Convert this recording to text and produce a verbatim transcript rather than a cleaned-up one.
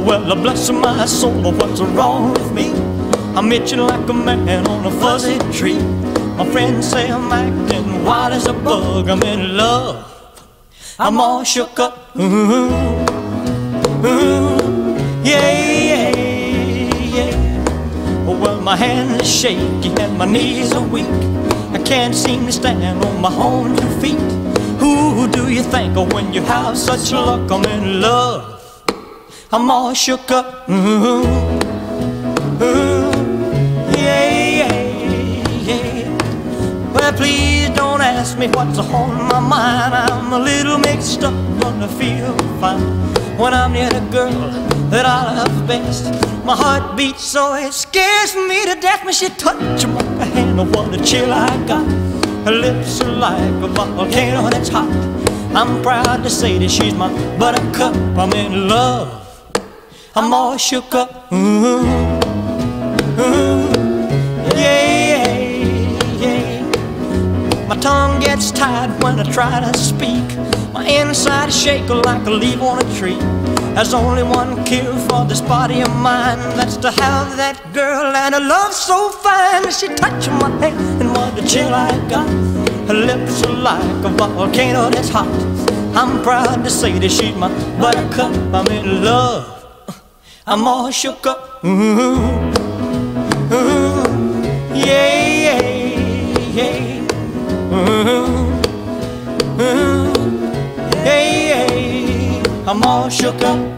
Well, bless my soul, what's wrong with me? I'm itching like a man on a fuzzy tree. My friends say I'm acting wild as a bug. I'm in love, I'm all shook up. Ooh, ooh, yeah, yeah, yeah. Well, my hands are shaky and my knees are weak. I can't seem to stand on my own two feet. Who do you think of when you have such luck? I'm in love, I'm all shook up. Ooh, ooh, yeah, yeah, yeah. Well, please don't ask me what's on my mind. I'm a little mixed up, but I feel fine when I'm near the girl that I love best. My heart beats so it scares me to death when she touches my hand. Oh, what a chill I got. Her lips are like a volcano that's hot. I'm proud to say that she's my buttercup. I'm in love, I'm all shook up. Ooh, ooh, yeah, yeah. My tongue gets tied when I try to speak. My inside is shaking like a leaf on a tree. There's only one cure for this body of mine. That's to have that girl and a love so fine. She touches my hand and what a chill I got. Her lips are like a volcano that's hot. I'm proud to say that she's my buttercup. I'm in love, I'm all shook up. Ooh, ooh, yeah, yeah, yeah. Ooh, ooh, yeah, yeah. I'm all shook up.